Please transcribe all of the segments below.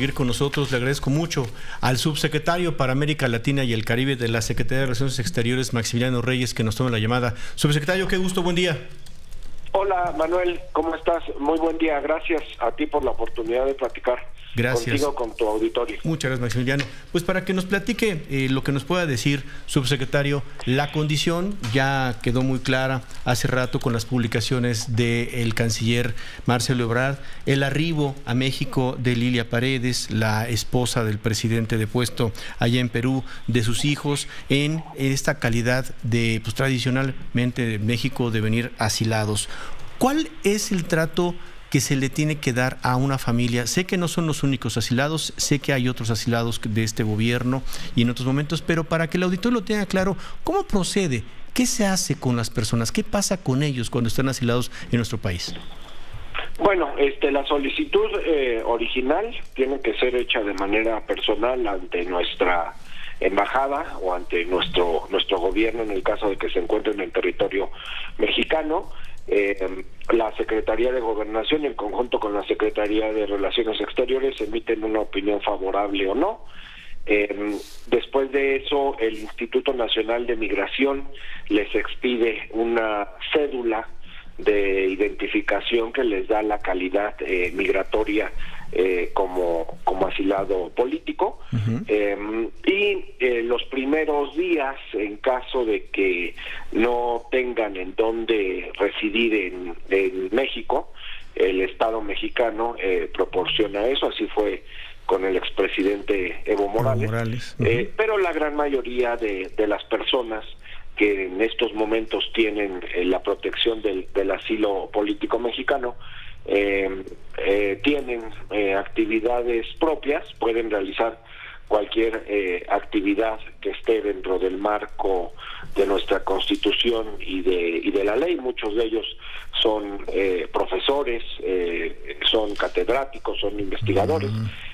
seguir con nosotros. Le agradezco mucho al subsecretario para América Latina y el Caribe de la Secretaría de Relaciones Exteriores, Maximiliano Reyes, que nos tome la llamada. Subsecretario, qué gusto, buen día. Hola Manuel, ¿cómo estás? Muy buen día, gracias a ti por la oportunidad de platicar. Gracias. Contigo, con tu auditorio. Muchas gracias, Maximiliano. Pues para que nos platique lo que nos pueda decir, subsecretario, la condición ya quedó muy clara hace rato con las publicaciones del canciller Marcelo Ebrard, el arribo a México de Lilia Paredes, la esposa del presidente depuesto allá en Perú, de sus hijos, en esta calidad de, pues tradicionalmente de México, de venir asilados. ¿Cuál es el trato que se le tiene que dar a una familia? Sé que no son los únicos asilados, sé que hay otros asilados de este gobierno y en otros momentos, pero para que el auditorio lo tenga claro, ¿cómo procede? ¿Qué se hace con las personas? ¿Qué pasa con ellos cuando están asilados en nuestro país? Bueno, la solicitud original tiene que ser hecha de manera personal ante nuestra embajada o ante nuestro gobierno en el caso de que se encuentre en el territorio mexicano. La Secretaría de Gobernación, en conjunto con la Secretaría de Relaciones Exteriores, emiten una opinión favorable o no. Después de eso, el Instituto Nacional de Migración les expide una cédula de identificación que les da la calidad migratoria como asilado político. Y los primeros días, en caso de que no tengan en dónde residir en México, el Estado mexicano proporciona eso. Así fue con el expresidente Evo Morales. Pero la gran mayoría de las personas que en estos momentos tienen la protección del asilo político mexicano, tienen actividades propias, pueden realizar cualquier actividad que esté dentro del marco de nuestra Constitución y de la ley. Muchos de ellos son profesores, son catedráticos, son investigadores.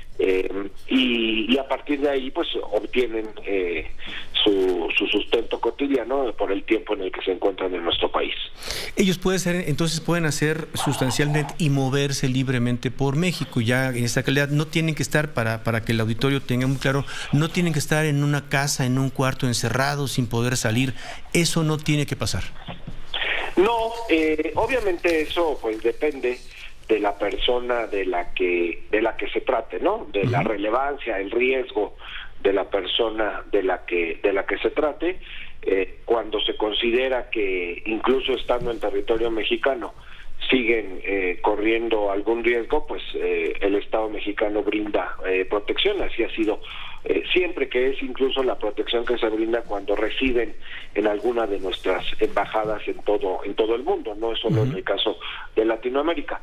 Y a partir de ahí pues obtienen su sustento cotidiano por el tiempo en el que se encuentran en nuestro país. Ellos pueden hacer sustancialmente y moverse libremente por México ya en esta calidad. No tienen que estar, para que el auditorio tenga muy claro, no tienen que estar en una casa, en un cuarto encerrado sin poder salir. Eso no tiene que pasar. No, obviamente eso pues depende de la persona de la que se trate, ¿no? De la relevancia, el riesgo de la persona de la que se trate. Cuando se considera que incluso estando en territorio mexicano siguen corriendo algún riesgo, pues el Estado mexicano brinda protección. Así ha sido siempre, que es incluso la protección que se brinda cuando residen en alguna de nuestras embajadas en todo el mundo, no es solo en el caso de Latinoamérica.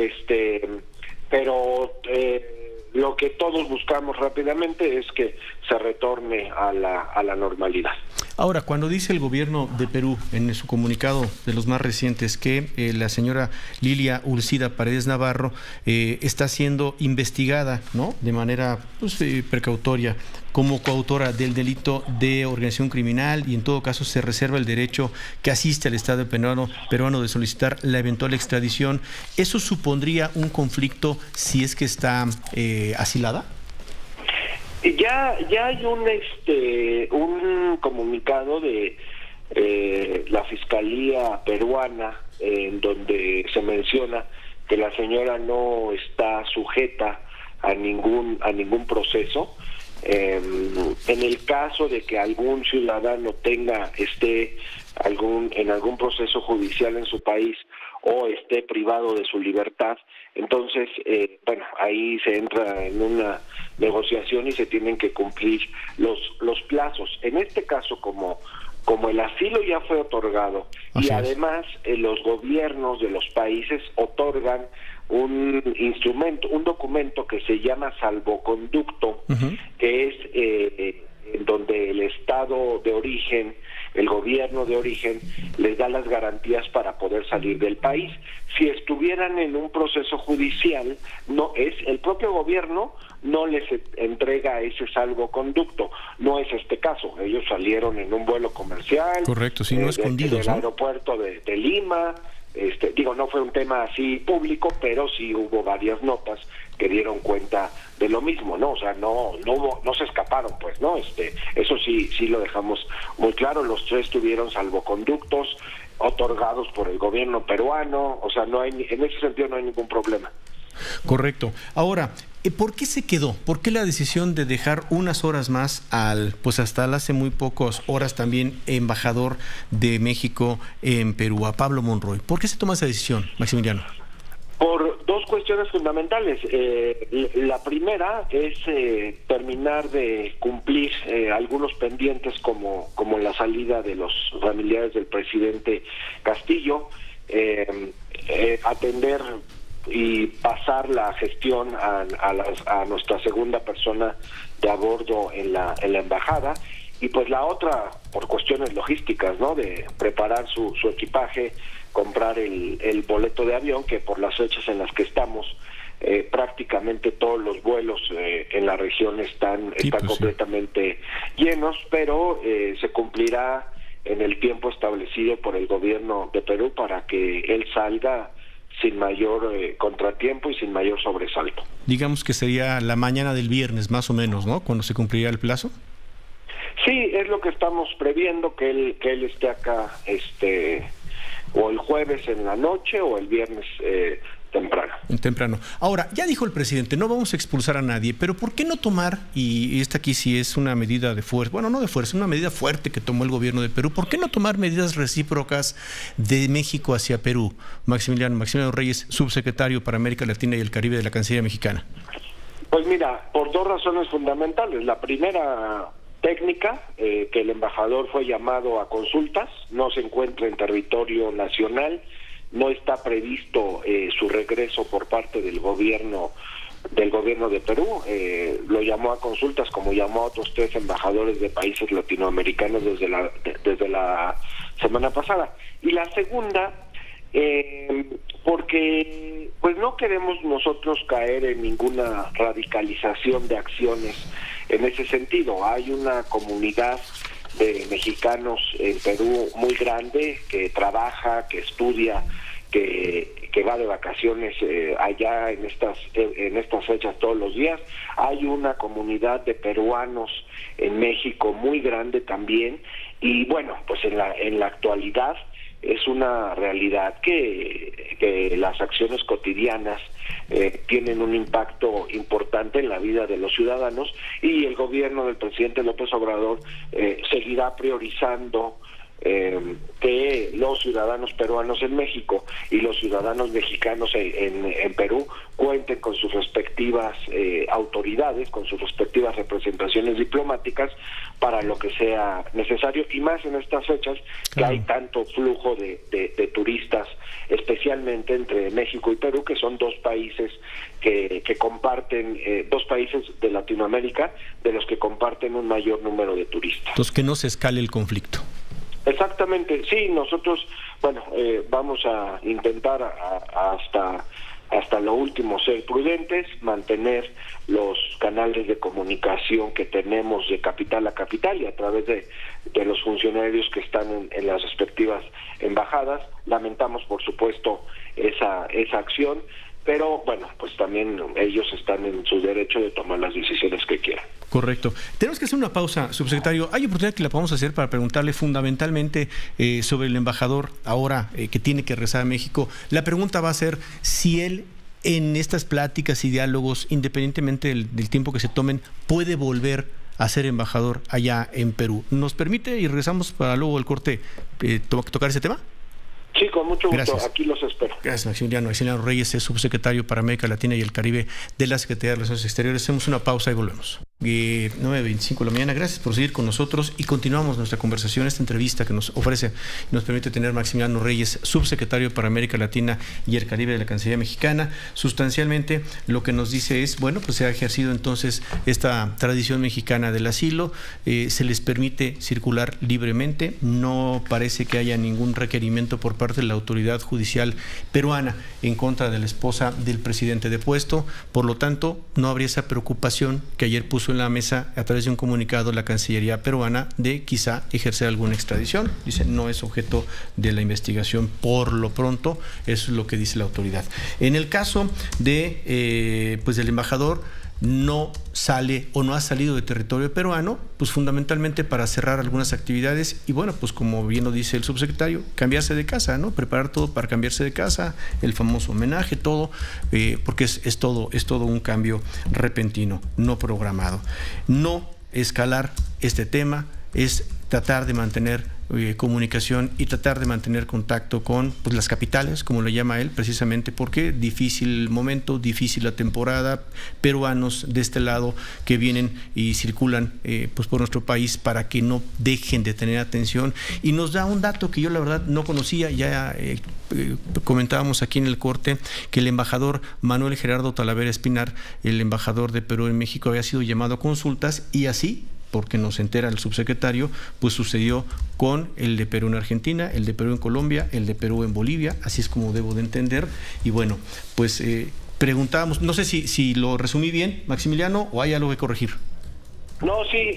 Pero lo que todos buscamos rápidamente es que se retorne a la normalidad. Ahora, cuando dice el gobierno de Perú en su comunicado de los más recientes que la señora Lilia Urcida Paredes Navarro está siendo investigada, ¿no?, de manera precautoria como coautora del delito de organización criminal, y en todo caso se reserva el derecho que asiste al Estado peruano de solicitar la eventual extradición, ¿eso supondría un conflicto si es que está asilada? Ya hay un comunicado de la Fiscalía peruana en donde se menciona que la señora no está sujeta a ningún proceso. En el caso de que algún ciudadano esté en algún proceso judicial en su país o esté privado de su libertad, entonces ahí se entra en una negociación y se tienen que cumplir los plazos. En este caso, como el asilo ya fue otorgado, y además los gobiernos de los países otorgan un documento que se llama salvoconducto, que es donde el Estado de origen, el gobierno de origen, les da las garantías para poder salir del país. Si estuvieran en un proceso judicial, el propio gobierno no les entrega ese salvoconducto. No es este caso. Ellos salieron en un vuelo comercial. Correcto, sí, no escondidos, del aeropuerto de Lima. No fue un tema así público, pero sí hubo varias notas que dieron cuenta de lo mismo, ¿no? O sea, no se escaparon, pues, ¿no? Eso sí lo dejamos muy claro. Los tres tuvieron salvoconductos otorgados por el gobierno peruano, o sea, en ese sentido no hay ningún problema. Correcto. Ahora, ¿por qué se quedó? ¿Por qué la decisión de dejar unas horas más pues hasta hace muy pocas horas también embajador de México en Perú, a Pablo Monroy? ¿Por qué se toma esa decisión, Maximiliano? Por dos cuestiones fundamentales. La primera es terminar de cumplir algunos pendientes como la salida de los familiares del presidente Castillo, atender y pasar la gestión a nuestra segunda persona de a bordo en la embajada, y pues la otra por cuestiones logísticas, ¿no? De preparar su equipaje, comprar el boleto de avión, que por las fechas en las que estamos prácticamente todos los vuelos en la región están completamente llenos, pero se cumplirá en el tiempo establecido por el gobierno de Perú para que él salga sin mayor contratiempo y sin mayor sobresalto. Digamos que sería la mañana del viernes, más o menos, ¿no? Cuando se cumpliría el plazo. Sí, es lo que estamos previendo, que él esté acá, o el jueves en la noche o el viernes temprano. Ahora, ya dijo el presidente, no vamos a expulsar a nadie, pero ¿por qué no tomar, y esta aquí sí es una medida de fuerza, bueno, no de fuerza, una medida fuerte que tomó el gobierno de Perú, ¿por qué no tomar medidas recíprocas de México hacia Perú? Maximiliano Reyes, subsecretario para América Latina y el Caribe de la Cancillería Mexicana. Pues mira, por dos razones fundamentales. La primera, técnica, que el embajador fue llamado a consultas, no se encuentra en territorio nacional, no está previsto su regreso por parte del gobierno de Perú. Lo llamó a consultas, como llamó a otros 3 embajadores de países latinoamericanos desde la semana pasada. Y la segunda, porque pues no queremos nosotros caer en ninguna radicalización de acciones en ese sentido. Hay una comunidad de mexicanos en Perú muy grande, que trabaja, que estudia, que va de vacaciones allá en estas fechas todos los días. Hay una comunidad de peruanos en México muy grande también, y bueno, pues en la actualidad es una realidad que las acciones cotidianas tienen un impacto importante en la vida de los ciudadanos, y el gobierno del presidente López Obrador seguirá priorizando que los ciudadanos peruanos en México y los ciudadanos mexicanos en Perú cuenten con sus respectivas autoridades, con sus respectivas representaciones diplomáticas para lo que sea necesario, y más en estas fechas que hay tanto flujo de turistas, especialmente entre México y Perú, que son dos países que comparten, dos países de Latinoamérica de los que comparten un mayor número de turistas. Entonces, que no se escale el conflicto. Exactamente, sí, nosotros, vamos a intentar hasta lo último ser prudentes, mantener los canales de comunicación que tenemos de capital a capital y a través de los funcionarios que están en las respectivas embajadas. Lamentamos, por supuesto, esa acción, pero bueno, pues también ellos están en su derecho de tomar las decisiones que quieran. Correcto. Tenemos que hacer una pausa, subsecretario. Hay oportunidad que la podamos hacer para preguntarle fundamentalmente sobre el embajador ahora que tiene que regresar a México. La pregunta va a ser si él, en estas pláticas y diálogos, independientemente del tiempo que se tomen, puede volver a ser embajador allá en Perú. ¿Nos permite y regresamos para luego el corte tocar ese tema? Sí, con mucho gusto. Gracias. Aquí los espero. Gracias, Maximiliano Reyes, es subsecretario para América Latina y el Caribe de la Secretaría de Relaciones Exteriores. Hacemos una pausa y volvemos. 9:25 de la mañana. Gracias por seguir con nosotros y continuamos nuestra conversación, esta entrevista que nos ofrece y nos permite tener Maximiliano Reyes, subsecretario para América Latina y el Caribe de la Cancillería Mexicana. Sustancialmente lo que nos dice es, bueno, pues se ha ejercido entonces esta tradición mexicana del asilo, se les permite circular libremente, no parece que haya ningún requerimiento por parte de la autoridad judicial peruana en contra de la esposa del presidente depuesto, por lo tanto no habría esa preocupación que ayer puso en la mesa a través de un comunicado la Cancillería peruana de quizá ejercer alguna extradición. Dice, no es objeto de la investigación por lo pronto, eso es lo que dice la autoridad. En el caso de pues del embajador, no sale o no ha salido de territorio peruano, pues fundamentalmente para cerrar algunas actividades y bueno, pues como bien lo dice el subsecretario, cambiarse de casa, ¿no? Preparar todo para cambiarse de casa, el famoso homenaje, todo, porque es todo un cambio repentino, no programado. No escalar este tema, es tratar de mantener comunicación y tratar de mantener contacto con pues, las capitales, como lo llama él, precisamente porque difícil momento, difícil la temporada, peruanos de este lado que vienen y circulan pues por nuestro país para que no dejen de tener atención. Y nos da un dato que yo la verdad no conocía, ya comentábamos aquí en el corte que el embajador Manuel Gerardo Talavera Espinar, el embajador de Perú en México, había sido llamado a consultas y así, porque nos entera el subsecretario, pues sucedió con el de Perú en Argentina, el de Perú en Colombia, el de Perú en Bolivia, así es como debo de entender. Y bueno, pues preguntábamos, no sé si lo resumí bien, Maximiliano, o hay algo que corregir. No, sí,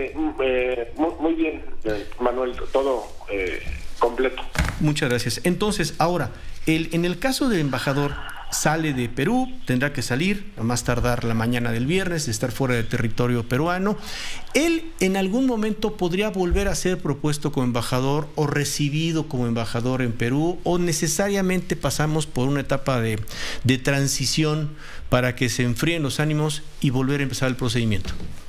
muy bien, Manuel, todo completo. Muchas gracias. Entonces, ahora, en el caso del embajador, sale de Perú, tendrá que salir a más tardar la mañana del viernes, de estar fuera del territorio peruano. ¿Él en algún momento podría volver a ser propuesto como embajador o recibido como embajador en Perú, o necesariamente pasamos por una etapa de transición para que se enfríen los ánimos y volver a empezar el procedimiento?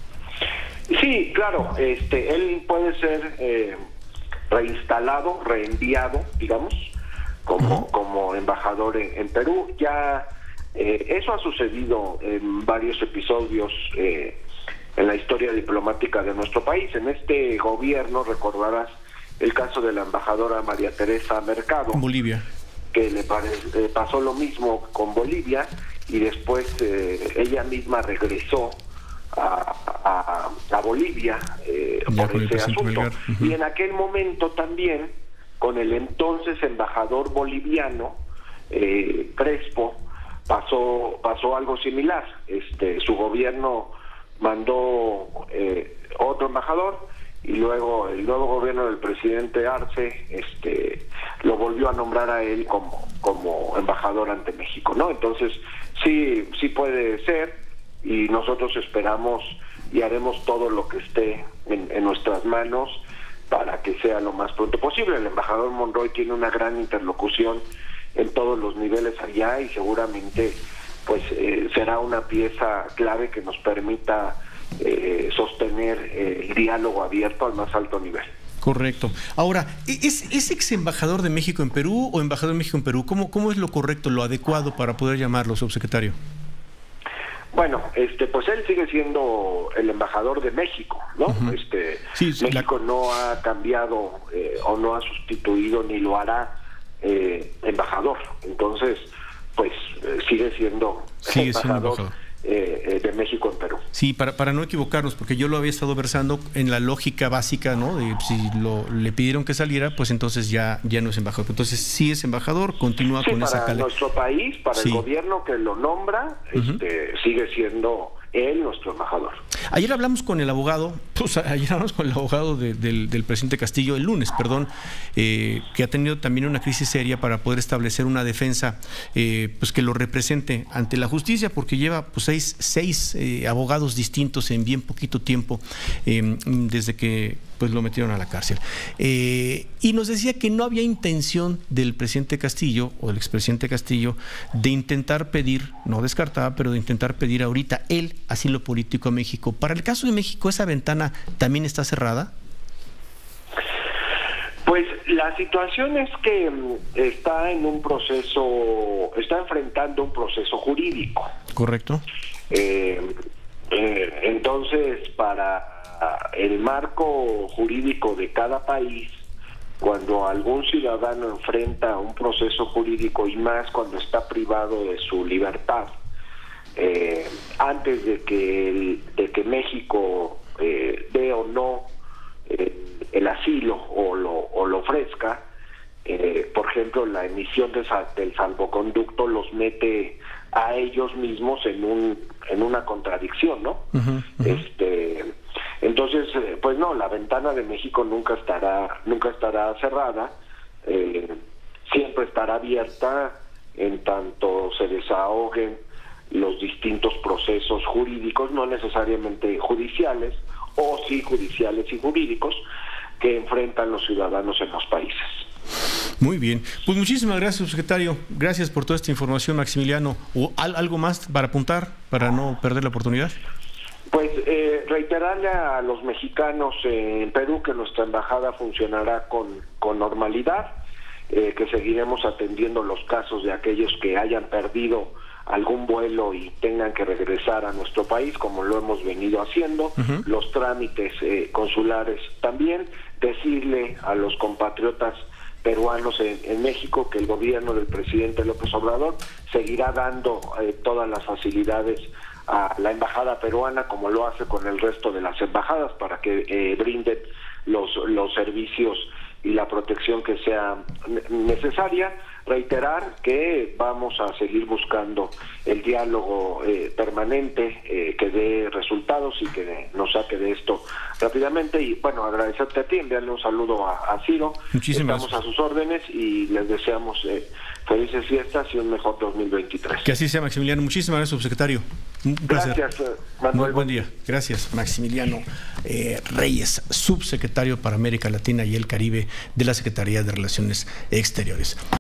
Sí, claro, él puede ser reinstalado, reenviado, digamos, como embajador en Perú. Ya eso ha sucedido en varios episodios en la historia diplomática de nuestro país. En este gobierno recordarás el caso de la embajadora María Teresa Mercado, Bolivia, que le pasó lo mismo con Bolivia y después ella misma regresó a Bolivia por ese asunto. Y en aquel momento también con el entonces embajador boliviano, Crespo, pasó algo similar. Su gobierno mandó otro embajador y luego el nuevo gobierno del presidente Arce lo volvió a nombrar a él como embajador ante México, ¿no? Entonces sí puede ser, y nosotros esperamos y haremos todo lo que esté en nuestras manos para que sea lo más pronto posible. El embajador Monroy tiene una gran interlocución en todos los niveles allá y seguramente pues será una pieza clave que nos permita sostener el diálogo abierto al más alto nivel. Correcto. Ahora, ¿es ex embajador de México en Perú o embajador de México en Perú? ¿Cómo es lo correcto, lo adecuado para poder llamarlo, subsecretario? Bueno, pues él sigue siendo el embajador de México, ¿no? Sí, México no ha cambiado o no ha sustituido ni lo hará embajador. Entonces, pues sigue siendo embajador de México en Perú. Sí, para no equivocarnos, porque yo lo había estado versando en la lógica básica, ¿no? De si le pidieron que saliera, pues entonces ya no es embajador. Entonces sí es embajador, continúa con esa calidad. Para nuestro país, para el gobierno que lo nombra, sigue siendo él nuestro embajador. Ayer hablamos con el abogado, del presidente Castillo, el lunes, perdón, que ha tenido también una crisis seria para poder establecer una defensa pues que lo represente ante la justicia, porque lleva pues seis abogados distintos en bien poquito tiempo desde que pues lo metieron a la cárcel. Y nos decía que no había intención del presidente Castillo o del expresidente Castillo de intentar pedir, no descartaba, pero de intentar pedir ahorita él asilo político a México. Para el caso de México, ¿esa ventana también está cerrada? Pues la situación es que está enfrentando un proceso jurídico. Correcto. Entonces, para el marco jurídico de cada país, cuando algún ciudadano enfrenta un proceso jurídico y más cuando está privado de su libertad, antes de que México dé o no el asilo o lo ofrezca, por ejemplo, la emisión del salvoconducto los mete a ellos mismos en una contradicción, ¿no? Entonces, pues no, la ventana de México nunca estará cerrada, siempre estará abierta en tanto se desahoguen los distintos procesos jurídicos, no necesariamente judiciales, o sí judiciales y jurídicos, que enfrentan los ciudadanos en los países. Muy bien. Pues muchísimas gracias, subsecretario. Gracias por toda esta información, Maximiliano. ¿O algo más para apuntar, para no perder la oportunidad? Pues reiterarle a los mexicanos en Perú que nuestra embajada funcionará con normalidad, que seguiremos atendiendo los casos de aquellos que hayan perdido algún vuelo y tengan que regresar a nuestro país, como lo hemos venido haciendo, los trámites consulares también. Decirle a los compatriotas peruanos en México que el gobierno del presidente López Obrador seguirá dando todas las facilidades a la embajada peruana, como lo hace con el resto de las embajadas, para que brinden los servicios y la protección que sea necesaria. Reiterar que vamos a seguir buscando el diálogo permanente que dé resultados y que nos saque de esto rápidamente. Y bueno, agradecerte a ti, enviarle un saludo a Ciro. Muchísimas Estamos a sus órdenes y les deseamos felices fiestas y un mejor 2023. Que así sea, Maximiliano. Muchísimas gracias, subsecretario. Un placer. Gracias, Manuel. Muy buen día. Gracias, Maximiliano Reyes, subsecretario para América Latina y el Caribe de la Secretaría de Relaciones Exteriores.